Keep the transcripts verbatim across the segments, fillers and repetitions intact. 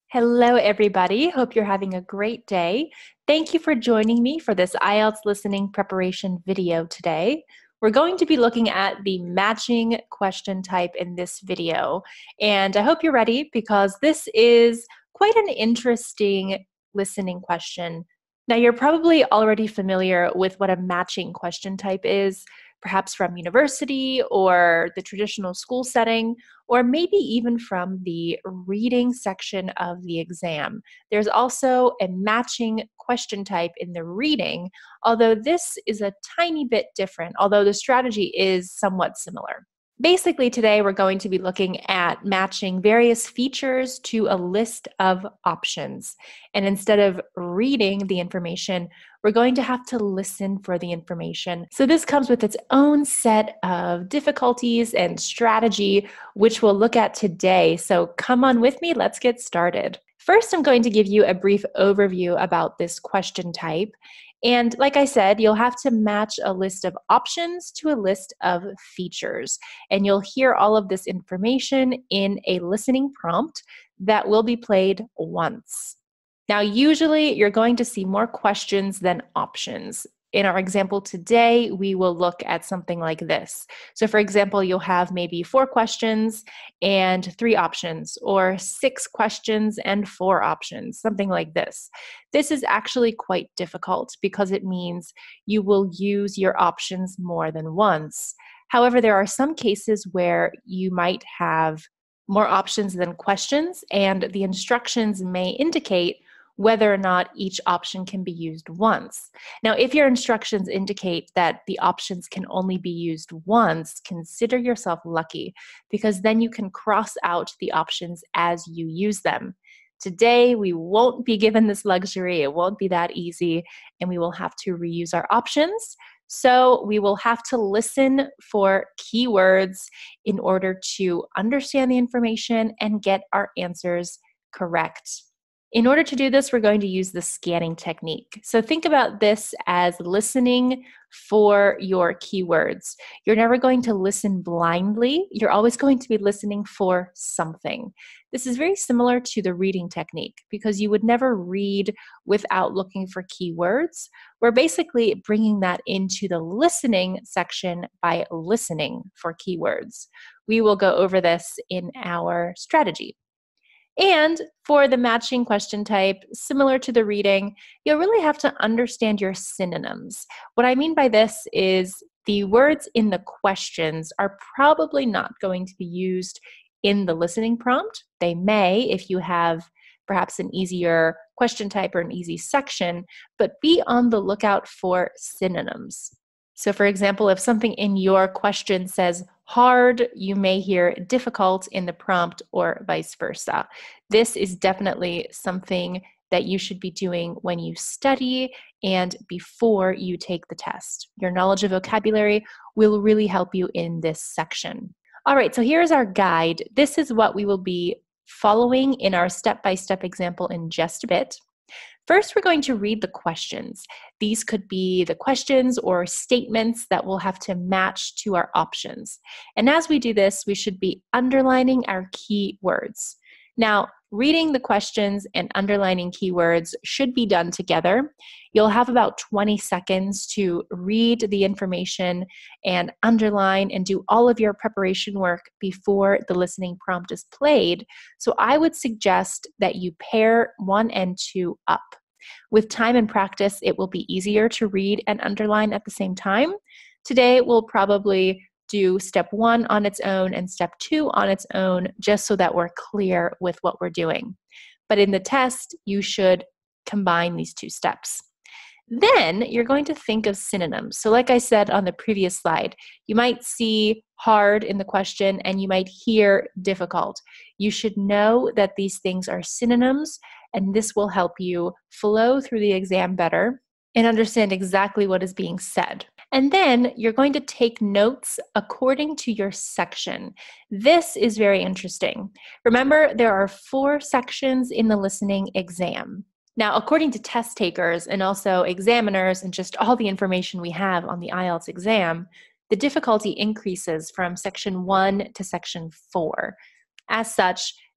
Hello, everybody. Hope you're having a great day. Thank you for joining me for this I E L T S listening preparation video today. We're going to be looking at the matching question type in this video, and I hope you're ready because this is quite an interesting listening question. Now, you're probably already familiar with what a matching question type is, perhaps from university or the traditional school setting, or maybe even from the reading section of the exam. There's also a matching question type in the reading, although this is a tiny bit different, although the strategy is somewhat similar. Basically, today we're going to be looking at matching various features to a list of options. And instead of reading the information, we're going to have to listen for the information. So this comes with its own set of difficulties and strategy, which we'll look at today. So come on with me, let's get started. First, I'm going to give you a brief overview about this question type. And like I said, you'll have to match a list of options to a list of features. And you'll hear all of this information in a listening prompt that will be played once. Now, usually you're going to see more questions than options. In our example today, we will look at something like this. So for example, you'll have maybe four questions and three options, or six questions and four options, something like this. This is actually quite difficult because it means you will use your options more than once. However, there are some cases where you might have more options than questions, and the instructions may indicate whether or not each option can be used once. Now, if your instructions indicate that the options can only be used once, consider yourself lucky, because then you can cross out the options as you use them. Today, we won't be given this luxury. It won't be that easy, and we will have to reuse our options. So we will have to listen for keywords in order to understand the information and get our answers correct. In order to do this, we're going to use the scanning technique. So think about this as listening for your keywords. You're never going to listen blindly. You're always going to be listening for something. This is very similar to the reading technique because you would never read without looking for keywords. We're basically bringing that into the listening section by listening for keywords. We will go over this in our strategy. And for the matching question type, similar to the reading, you'll really have to understand your synonyms. What I mean by this is the words in the questions are probably not going to be used in the listening prompt. They may if you have perhaps an easier question type or an easy section, but be on the lookout for synonyms. So for example, if something in your question says hard, you may hear difficult in the prompt or vice versa. This is definitely something that you should be doing when you study and before you take the test. Your knowledge of vocabulary will really help you in this section. All right, so here's our guide. This is what we will be following in our step-by-step example in just a bit. First, we're going to read the questions. These could be the questions or statements that we'll have to match to our options. And as we do this, we should be underlining our key words. Now, reading the questions and underlining keywords should be done together. You'll have about twenty seconds to read the information and underline and do all of your preparation work before the listening prompt is played. So I would suggest that you pair one and two up. With time and practice, it will be easier to read and underline at the same time. Today, we'll probably do step one on its own and step two on its own, just so that we're clear with what we're doing. But in the test, you should combine these two steps. Then you're going to think of synonyms. So like I said on the previous slide, you might see hard in the question and you might hear difficult. You should know that these things are synonyms, and this will help you flow through the exam better and understand exactly what is being said. And then you're going to take notes according to your section. This is very interesting. Remember, there are four sections in the listening exam. Now, according to test takers and also examiners and just all the information we have on the I E L T S exam, the difficulty increases from section one to section four. As such,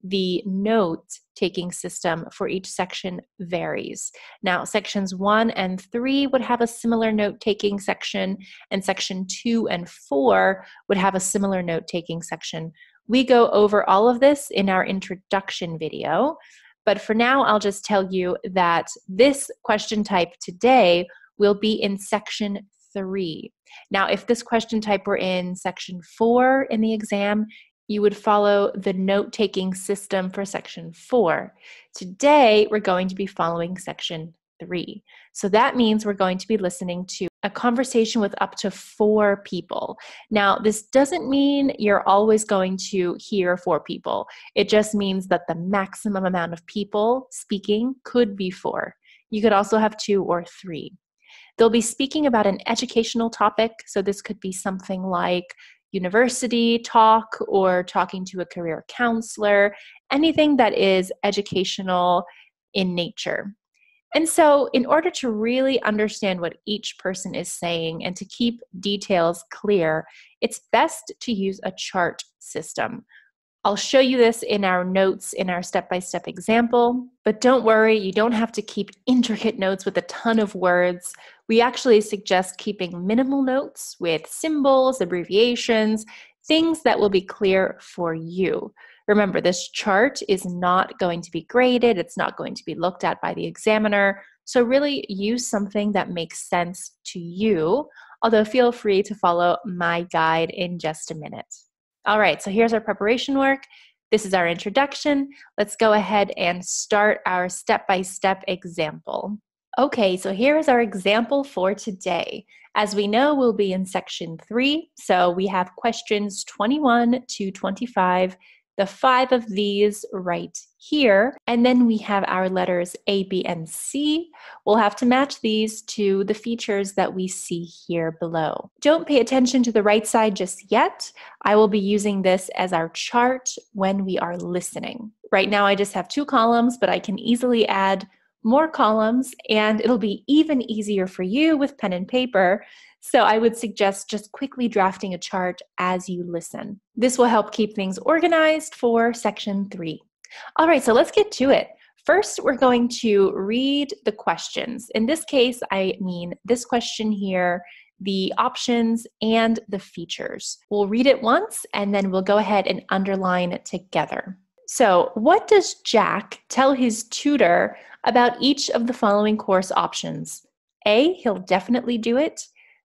the note-taking system for each section varies. Now, sections one and three would have a similar note-taking section, and section two and four would have a similar note-taking section. We go over all of this in our introduction video, but for now, I'll just tell you that this question type today will be in section three. Now, if this question type were in section four in the exam, you would follow the note-taking system for section four. Today, we're going to be following section three. So that means we're going to be listening to a conversation with up to four people. Now, this doesn't mean you're always going to hear four people. It just means that the maximum amount of people speaking could be four. You could also have two or three. They'll be speaking about an educational topic, so this could be something like university talk or talking to a career counselor, anything that is educational in nature. And so in order to really understand what each person is saying and to keep details clear, it's best to use a chart system. I'll show you this in our notes in our step-by-step example, but don't worry, you don't have to keep intricate notes with a ton of words. We actually suggest keeping minimal notes with symbols, abbreviations, things that will be clear for you. Remember, this chart is not going to be graded, it's not going to be looked at by the examiner, so really use something that makes sense to you, although feel free to follow my guide in just a minute. All right, so here's our preparation work. This is our introduction. Let's go ahead and start our step-by-step example. Okay, so here is our example for today. As we know, we'll be in section three, so we have questions twenty-one to twenty-five, the five of these right here, and then we have our letters A, B, and C. We'll have to match these to the features that we see here below. Don't pay attention to the right side just yet. I will be using this as our chart when we are listening. Right now I just have two columns, but I can easily add more columns, and it'll be even easier for you with pen and paper. So I would suggest just quickly drafting a chart as you listen. This will help keep things organized for section three. All right, so let's get to it. First, we're going to read the questions. In this case, I mean this question here, the options and the features. We'll read it once and then we'll go ahead and underline it together. So, what does Jack tell his tutor about each of the following course options? A, he'll definitely do it.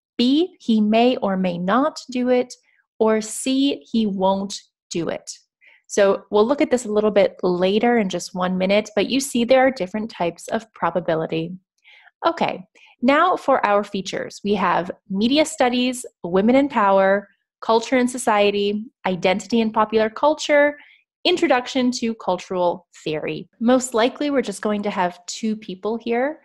B, he may or may not do it. Or C, he won't do it. So we'll look at this a little bit later in just one minute, but you see there are different types of probability. Okay, now for our features. We have media studies, women in power, culture and society, identity and popular culture, introduction to cultural theory. Most likely we're just going to have two people here,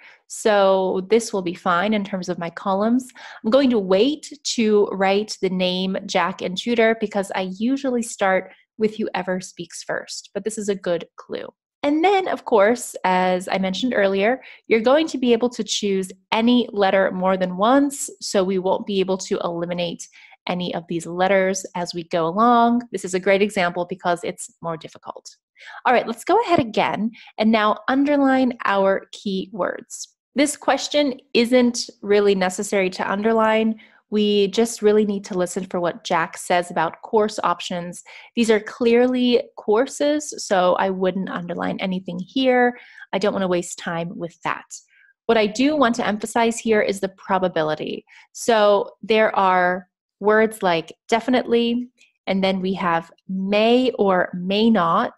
so this will be fine in terms of my columns. I'm going to wait to write the name Jack and tutor because I usually start with whoever speaks first, but this is a good clue. And then, of course, as I mentioned earlier, you're going to be able to choose any letter more than once, so we won't be able to eliminate any of these letters as we go along. This is a great example because it's more difficult. All right, let's go ahead again and now underline our key words. This question isn't really necessary to underline. We just really need to listen for what Jack says about course options. These are clearly courses, so I wouldn't underline anything here. I don't want to waste time with that. What I do want to emphasize here is the probability. So there are words like definitely, and then we have may or may not,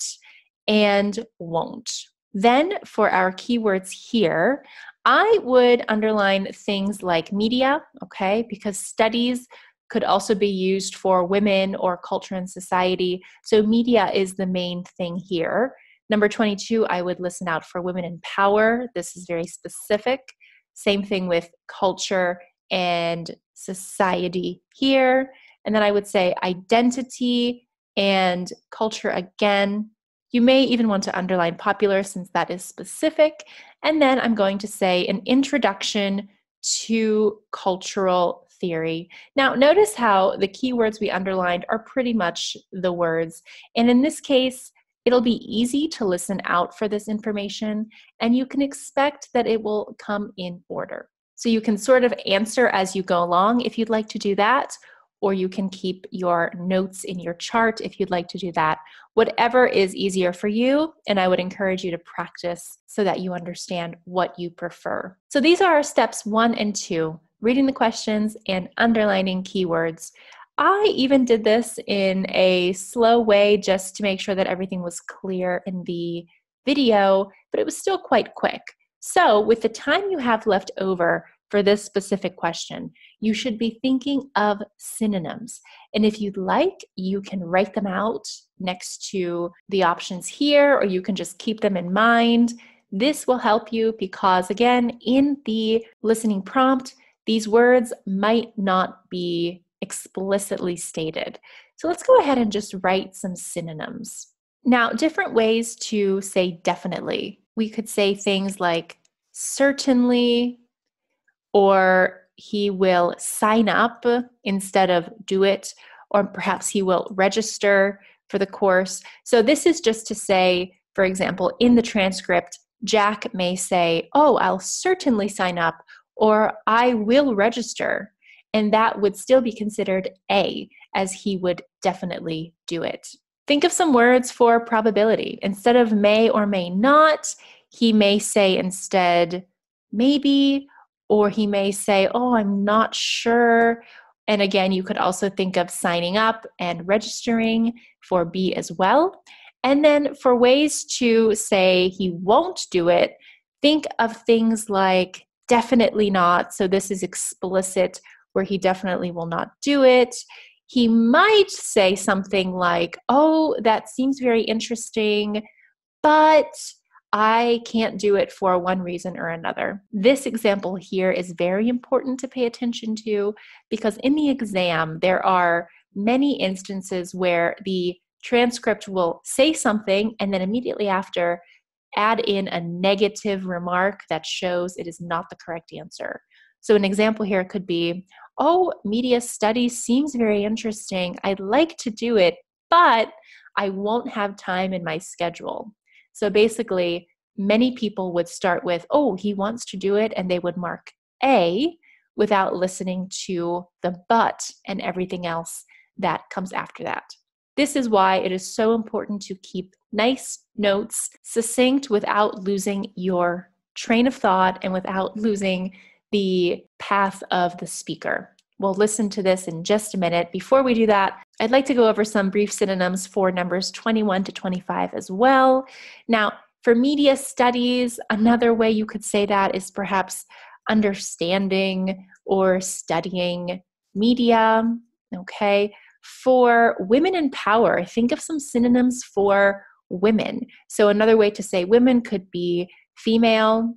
and won't. Then for our keywords here, I would underline things like media, okay, because studies could also be used for women or culture and society. So media is the main thing here. Number twenty-two, I would listen out for women in power. This is very specific. Same thing with culture and society here. And then I would say identity and culture again. You may even want to underline popular since that is specific. And then I'm going to say an introduction to cultural theory. Now, notice how the keywords we underlined are pretty much the words. And in this case, It'll be easy to listen out for this information, and you can expect that it will come in order. So you can sort of answer as you go along if you'd like to do that, or you can keep your notes in your chart if you'd like to do that. Whatever is easier for you, and I would encourage you to practice so that you understand what you prefer. So these are our steps one and two, reading the questions and underlining keywords. I even did this in a slow way just to make sure that everything was clear in the video, but it was still quite quick. So with the time you have left over for this specific question, you should be thinking of synonyms. And if you'd like, you can write them out next to the options here, or you can just keep them in mind. This will help you because, again, in the listening prompt, these words might not be explicitly stated. So let's go ahead and just write some synonyms. Now, different ways to say definitely. We could say things like certainly, or he will sign up instead of do it, or perhaps he will register for the course. So this is just to say, for example, in the transcript, Jack may say, oh, I'll certainly sign up, or I will register. And that would still be considered A, as he would definitely do it. Think of some words for probability. Instead of may or may not, he may say instead maybe, or he may say, oh, I'm not sure. And again, you could also think of signing up and registering for B as well. And then for ways to say he won't do it, think of things like definitely not. So this is explicit, where he definitely will not do it. He might say something like, oh, that seems very interesting, but I can't do it for one reason or another. This example here is very important to pay attention to because in the exam, there are many instances where the transcript will say something and then immediately after add in a negative remark that shows it is not the correct answer. So an example here could be, oh, media studies seems very interesting. I'd like to do it, but I won't have time in my schedule. So basically, many people would start with, oh, he wants to do it, and they would mark A without listening to the but and everything else that comes after that. This is why it is so important to keep nice notes, succinct without losing your train of thought and without losing the path of the speaker. We'll listen to this in just a minute. Before we do that, I'd like to go over some brief synonyms for numbers twenty-one to twenty-five as well. Now, for media studies, another way you could say that is perhaps understanding or studying media, okay? For women in power, think of some synonyms for women. So another way to say women could be female,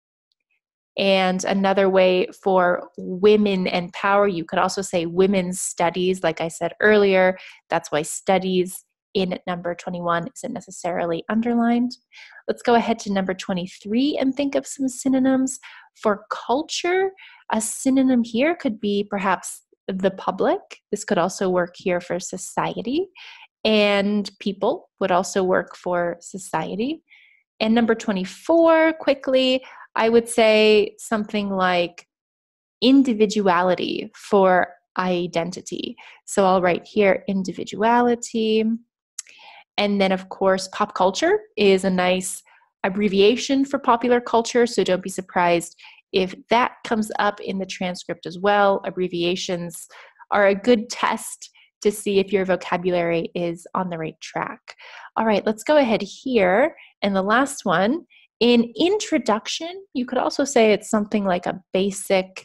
and another way for women and power, you could also say women's studies, like I said earlier. That's why studies in number twenty-one isn't necessarily underlined. Let's go ahead to number twenty-three and think of some synonyms. For culture, a synonym here could be perhaps the public. This could also work here for society. And people would also work for society. And number twenty-four, quickly, I would say something like individuality for identity. So I'll write here individuality. And then, of course, pop culture is a nice abbreviation for popular culture. So don't be surprised if that comes up in the transcript as well. Abbreviations are a good test to see if your vocabulary is on the right track. All right, let's go ahead here. And the last one, in introduction, you could also say it's something like a basic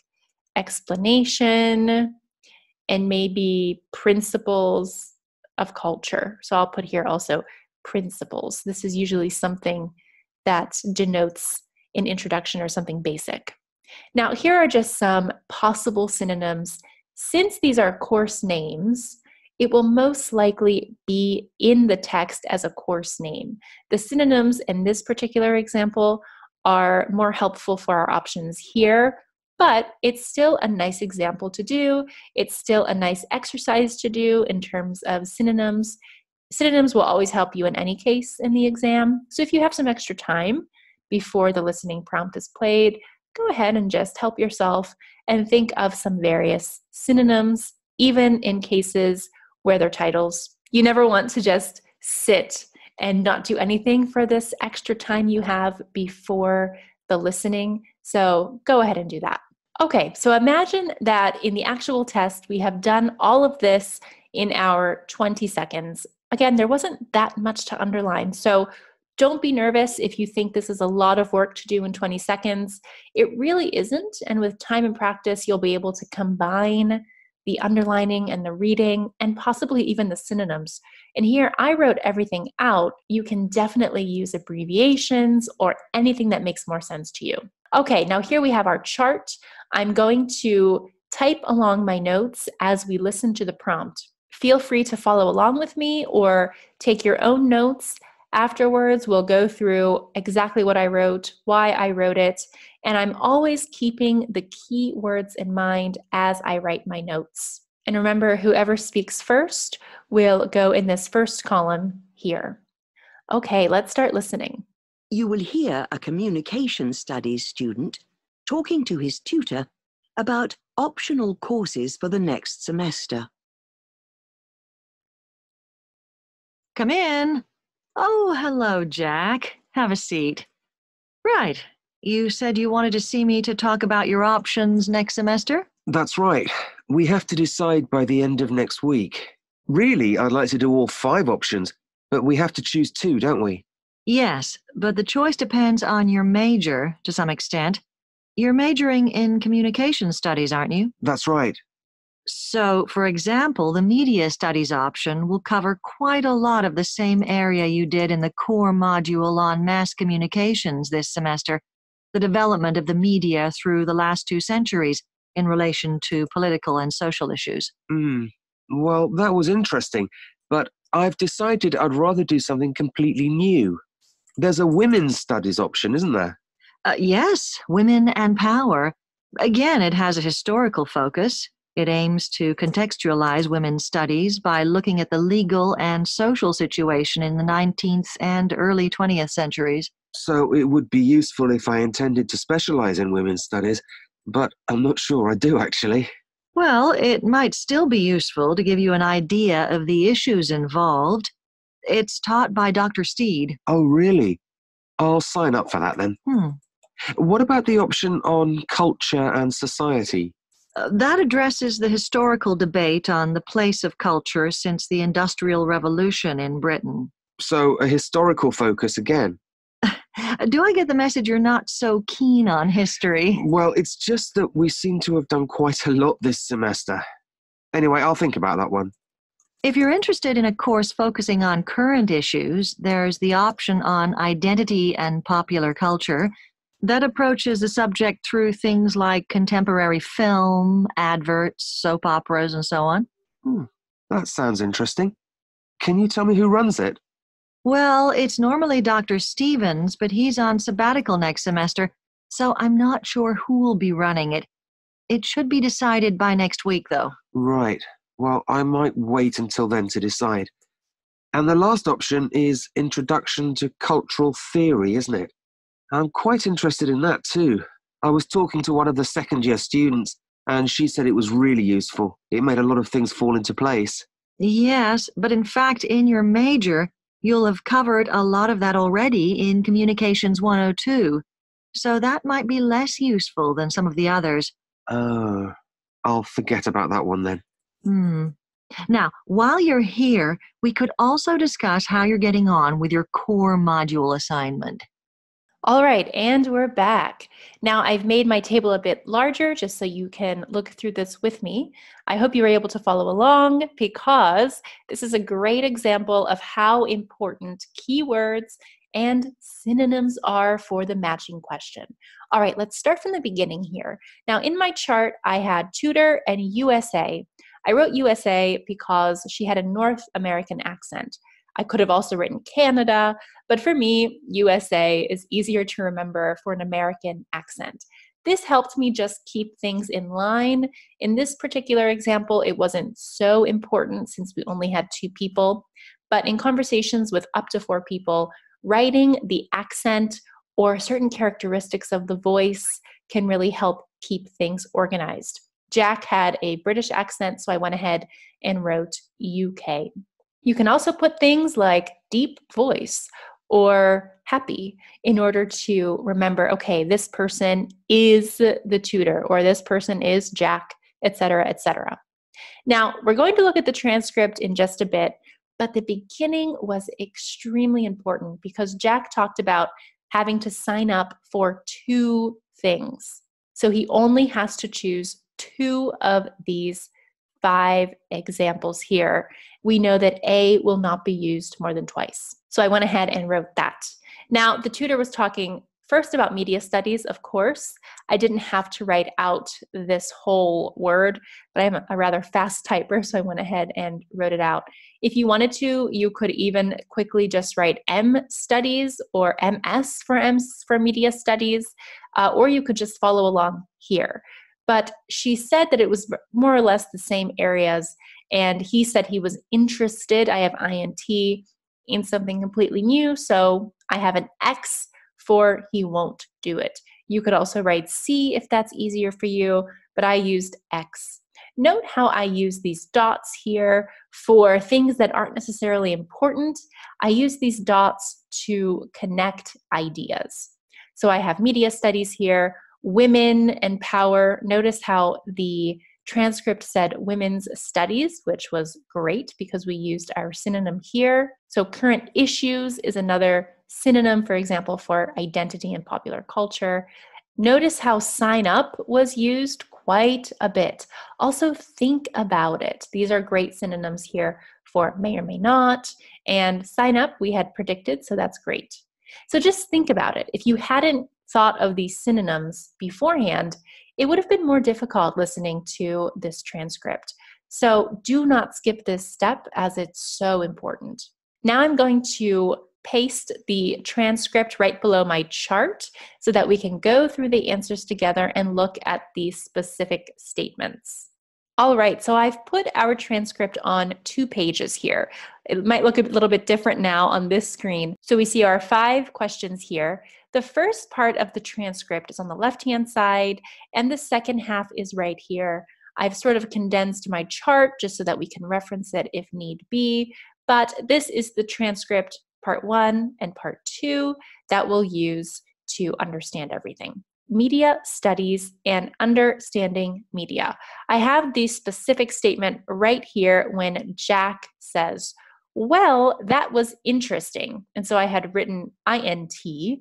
explanation and maybe principles of culture. So I'll put here also principles. This is usually something that denotes an introduction or something basic. Now, here are just some possible synonyms. Since these are course names, it will most likely be in the text as a course name. The synonyms in this particular example are more helpful for our options here, but it's still a nice example to do. It's still a nice exercise to do in terms of synonyms. Synonyms will always help you in any case in the exam. So if you have some extra time before the listening prompt is played, go ahead and just help yourself and think of some various synonyms, even in cases where they're titles. You never want to just sit and not do anything for this extra time you have before the listening. So go ahead and do that. Okay, so imagine that in the actual test, we have done all of this in our twenty seconds. Again, there wasn't that much to underline, so don't be nervous if you think this is a lot of work to do in twenty seconds. It really isn't, and with time and practice, you'll be able to combine the underlining and the reading and possibly even the synonyms. And here I wrote everything out. You can definitely use abbreviations or anything that makes more sense to you. Okay, now here we have our chart. I'm going to type along my notes as we listen to the prompt. Feel free to follow along with me or take your own notes. Afterwards, we'll go through exactly what I wrote, why I wrote it, and I'm always keeping the key words in mind as I write my notes. And remember, whoever speaks first will go in this first column here. Okay, let's start listening. You will hear a communication studies student talking to his tutor about optional courses for the next semester. Come in. Oh, hello, Jack. Have a seat. Right. You said you wanted to see me to talk about your options next semester? That's right. We have to decide by the end of next week. Really, I'd like to do all five options, but we have to choose two, don't we? Yes, but the choice depends on your major to some extent. You're majoring in communication studies, aren't you? That's right. So, for example, the media studies option will cover quite a lot of the same area you did in the core module on mass communications this semester, the development of the media through the last two centuries in relation to political and social issues. Hmm. Well, that was interesting, but I've decided I'd rather do something completely new. There's a women's studies option, isn't there? Uh, yes, Women and Power. Again, it has a historical focus. It aims to contextualize women's studies by looking at the legal and social situation in the nineteenth and early twentieth centuries. So it would be useful if I intended to specialize in women's studies, but I'm not sure I do actually. Well, it might still be useful to give you an idea of the issues involved. It's taught by Doctor Steed. Oh, really? I'll sign up for that then. Hmm. What about the option on culture and society? Uh, that addresses the historical debate on the place of culture since the Industrial Revolution in Britain. So a historical focus again? Do I get the message you're not so keen on history? Well, it's just that we seem to have done quite a lot this semester. Anyway, I'll think about that one. If you're interested in a course focusing on current issues, there's the option on identity and popular culture. That approaches the subject through things like contemporary film, adverts, soap operas, and so on. Hmm, that sounds interesting. Can you tell me who runs it? Well, it's normally Doctor Stevens, but he's on sabbatical next semester, so I'm not sure who will be running it. It should be decided by next week, though. Right. Well, I might wait until then to decide. And the last option is Introduction to Cultural Theory, isn't it? I'm quite interested in that too. I was talking to one of the second year students, and she said it was really useful. It made a lot of things fall into place. Yes, but in fact, in your major, you'll have covered a lot of that already in Communications one oh two, so that might be less useful than some of the others. Oh, I'll forget about that one then. Hmm. Now, while you're here, we could also discuss how you're getting on with your core module assignment. All right, and we're back. Now I've made my table a bit larger just so you can look through this with me. I hope you were able to follow along because this is a great example of how important keywords and synonyms are for the matching question. All right, let's start from the beginning here. Now in my chart, I had tutor and U S A. I wrote U S A because she had a North American accent. I could have also written Canada, but for me, U S A is easier to remember for an American accent. This helped me just keep things in line. In this particular example, it wasn't so important since we only had two people, but in conversations with up to four people, writing the accent or certain characteristics of the voice can really help keep things organized. Jack had a British accent, so I went ahead and wrote U K. You can also put things like deep voice or happy in order to remember, okay, this person is the tutor, or this person is Jack, et cetera, et cetera. Now, we're going to look at the transcript in just a bit, but the beginning was extremely important because Jack talked about having to sign up for two things. So he only has to choose two of these five examples here. We know that A will not be used more than twice. So I went ahead and wrote that. Now, the tutor was talking first about media studies, of course. I didn't have to write out this whole word, but I'm a rather fast typer, so I went ahead and wrote it out. If you wanted to, you could even quickly just write M studies or M S for M for media studies, uh, or you could just follow along here. But she said that it was more or less the same areas, and he said he was interested, I have I N T, in something completely new, so I have an X for he won't do it. You could also write C if that's easier for you, but I used X. Note how I use these dots here for things that aren't necessarily important. I use these dots to connect ideas. So I have media studies here, women and power. Notice how the transcript said women's studies, which was great because we used our synonym here. So current issues is another synonym, for example, for identity and popular culture. Notice how sign up was used quite a bit. Also think about it. These are great synonyms here for may or may not, and sign up we had predicted, so that's great. So just think about it. If you hadn't thought of these synonyms beforehand, it would have been more difficult listening to this transcript. So do not skip this step as it's so important. Now I'm going to paste the transcript right below my chart so that we can go through the answers together and look at these specific statements. All right, so I've put our transcript on two pages here. It might look a little bit different now on this screen. So we see our five questions here. The first part of the transcript is on the left-hand side, and the second half is right here. I've sort of condensed my chart just so that we can reference it if need be, but this is the transcript part one and part two that we'll use to understand everything. Media studies and understanding media. I have the specific statement right here when Jack says, well, that was interesting. And so I had written I N T,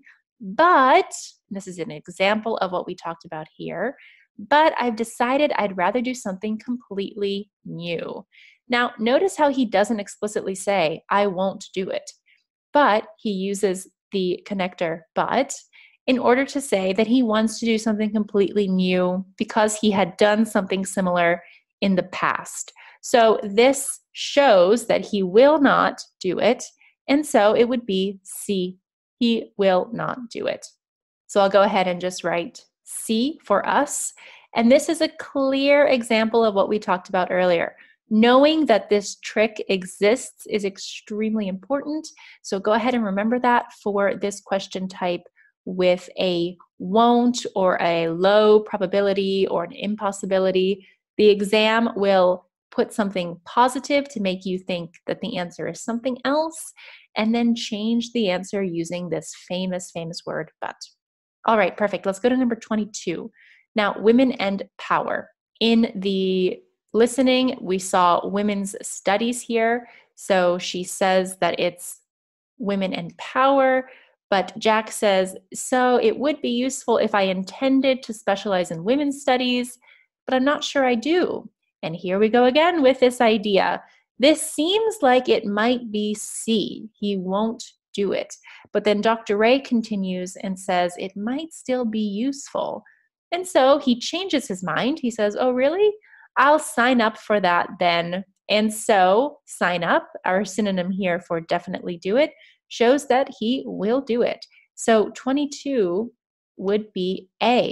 but this is an example of what we talked about here, but I've decided I'd rather do something completely new. Now, notice how he doesn't explicitly say, I won't do it, but he uses the connector but in order to say that he wants to do something completely new because he had done something similar in the past. So this shows that he will not do it, and so it would be C. He will not do it. So I'll go ahead and just write C for us, and this is a clear example of what we talked about earlier. Knowing that this trick exists is extremely important, so go ahead and remember that for this question type with a won't or a low probability or an impossibility. The exam will put something positive to make you think that the answer is something else, and then change the answer using this famous, famous word, but. All right, perfect. Let's go to number twenty-two. Now, women and power. In the listening, we saw women's studies here. So she says that it's women and power. But Jack says, so it would be useful if I intended to specialize in women's studies, but I'm not sure I do. And here we go again with this idea. This seems like it might be C. He won't do it. But then Doctor Ray continues and says it might still be useful. And so he changes his mind. He says, oh, really? I'll sign up for that then. And so sign up, our synonym here for definitely do it, shows that he will do it. So twenty-two would be A.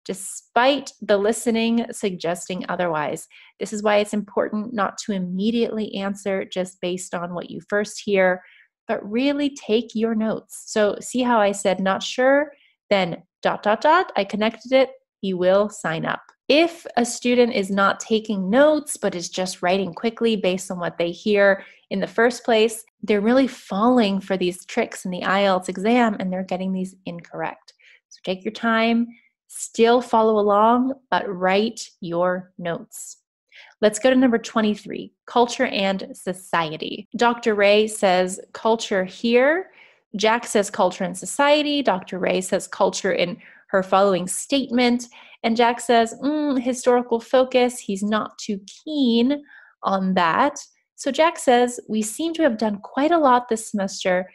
despite the listening suggesting otherwise. This is why it's important not to immediately answer just based on what you first hear, but really take your notes. So see how I said not sure, then dot, dot, dot, I connected it, you will sign up. If a student is not taking notes, but is just writing quickly based on what they hear in the first place, they're really falling for these tricks in the I E L T S exam and they're getting these incorrect. So take your time, still follow along, but write your notes. Let's go to number twenty-three, culture and society. Doctor Ray says culture here. Jack says culture and society. Doctor Ray says culture in her following statement. And Jack says, mm, historical focus. He's not too keen on that. So Jack says, we seem to have done quite a lot this semester.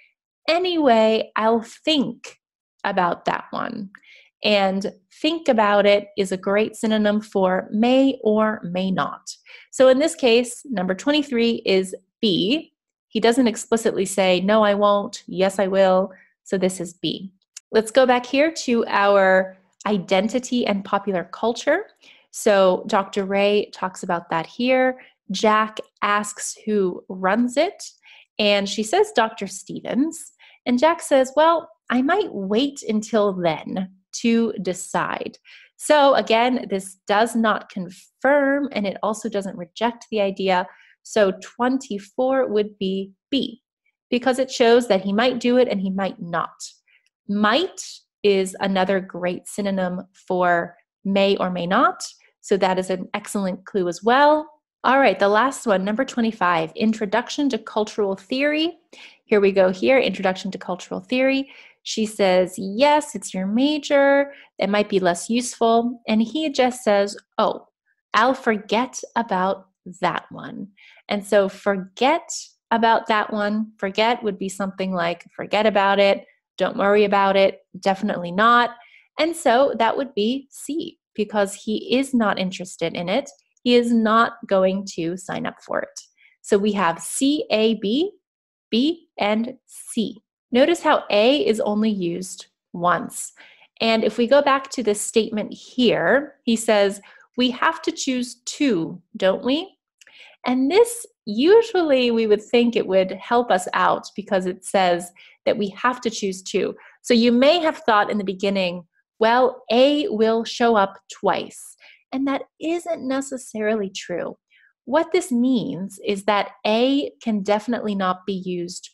Anyway, I'll think about that one. And think about it is a great synonym for may or may not. So in this case, number twenty-three is B. He doesn't explicitly say, no, I won't. Yes, I will. So this is B. Let's go back here to our identity and popular culture. So Doctor Ray talks about that here. Jack asks who runs it, and she says Doctor Stevens. And Jack says, well, I might wait until then to decide. So again, this does not confirm, and it also doesn't reject the idea. So twenty-four would be B, because it shows that he might do it and he might not. Might is another great synonym for may or may not. So that is an excellent clue as well. All right, the last one, number twenty-five, Introduction to Cultural Theory. Here we go here, Introduction to Cultural Theory. She says, yes, it's your major. It might be less useful. And he just says, oh, I'll forget about that one. And so forget about that one. Forget would be something like forget about it. Don't worry about it. Definitely not. And so that would be C, because he is not interested in it. He is not going to sign up for it. So we have C, A, B, B, and C. Notice how A is only used once. And if we go back to this statement here, he says, we have to choose two, don't we? And this, usually we would think it would help us out because it says that we have to choose two. So you may have thought in the beginning, well, A will show up twice. And that isn't necessarily true. What this means is that A can definitely not be used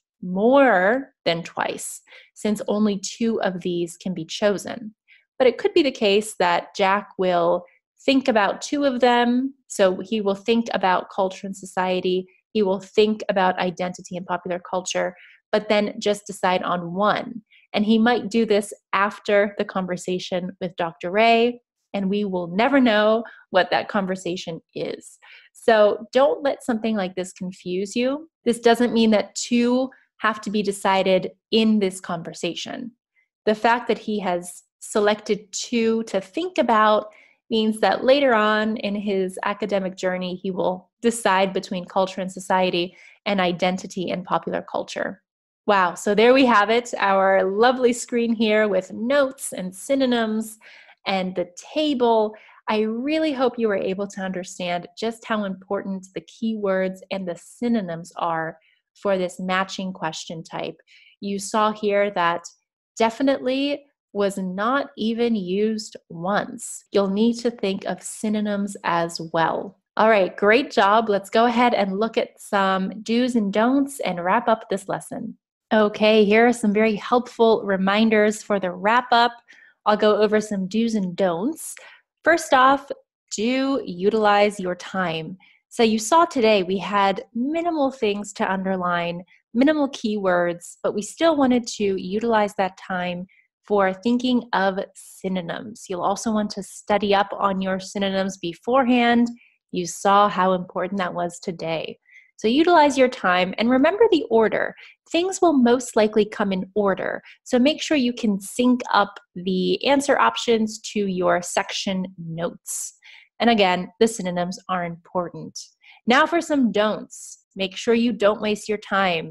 more than twice, since only two of these can be chosen. But it could be the case that Jack will think about two of them. So he will think about culture and society. He will think about identity and popular culture, but then just decide on one. And he might do this after the conversation with Doctor Ray, and we will never know what that conversation is. So don't let something like this confuse you. This doesn't mean that two have to be decided in this conversation. The fact that he has selected two to think about means that later on in his academic journey, he will decide between culture and society and identity and popular culture. Wow, so there we have it, our lovely screen here with notes and synonyms and the table. I really hope you were able to understand just how important the keywords and the synonyms are for this matching question type. You saw here that definitely was not even used once. You'll need to think of synonyms as well. All right, great job. Let's go ahead and look at some do's and don'ts and wrap up this lesson. Okay, here are some very helpful reminders for the wrap up. I'll go over some do's and don'ts. First off, do utilize your time. So you saw today we had minimal things to underline, minimal keywords, but we still wanted to utilize that time for thinking of synonyms. You'll also want to study up on your synonyms beforehand. You saw how important that was today. So utilize your time and remember the order. Things will most likely come in order. So make sure you can sync up the answer options to your section notes. And again, the synonyms are important. Now for some don'ts. Make sure you don't waste your time.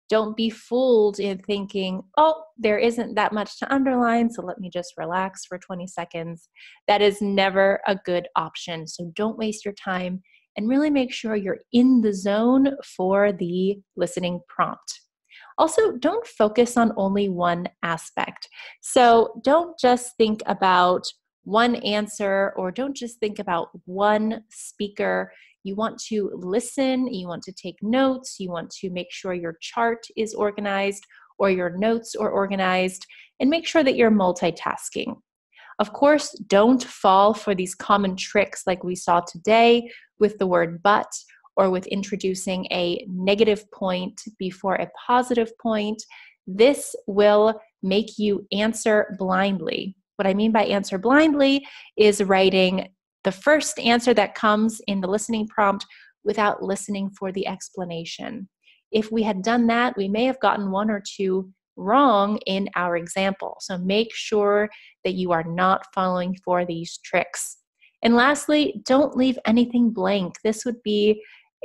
Don't be fooled in thinking, oh, there isn't that much to underline, so let me just relax for twenty seconds. That is never a good option. So don't waste your time and really make sure you're in the zone for the listening prompt. Also, don't focus on only one aspect. So don't just think about one answer, or don't just think about one speaker. You want to listen, you want to take notes, you want to make sure your chart is organized or your notes are organized, and make sure that you're multitasking. Of course, don't fall for these common tricks like we saw today with the word but, or with introducing a negative point before a positive point. This will make you answer blindly. What I mean by answer blindly is writing the first answer that comes in the listening prompt without listening for the explanation. If we had done that, we may have gotten one or two wrong in our example. So make sure that you are not following for these tricks. And lastly, don't leave anything blank. This would be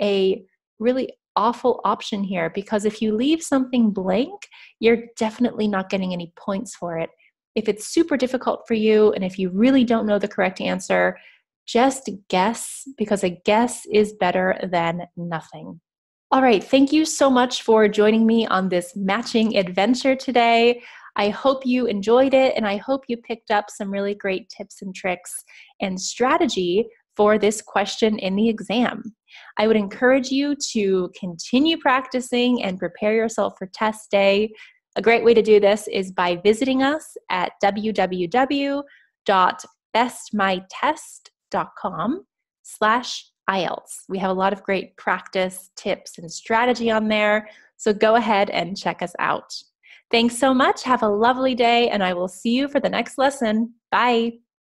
a really awful option here, because if you leave something blank, you're definitely not getting any points for it. If it's super difficult for you, and if you really don't know the correct answer, just guess, because a guess is better than nothing. All right, thank you so much for joining me on this matching adventure today. I hope you enjoyed it, and I hope you picked up some really great tips and tricks and strategy for this question in the exam. I would encourage you to continue practicing and prepare yourself for test day. A great way to do this is by visiting us at w w w dot best my test dot com slash I E L T S. We have a lot of great practice tips and strategy on there, so go ahead and check us out. Thanks so much. Have a lovely day, and I will see you for the next lesson. Bye.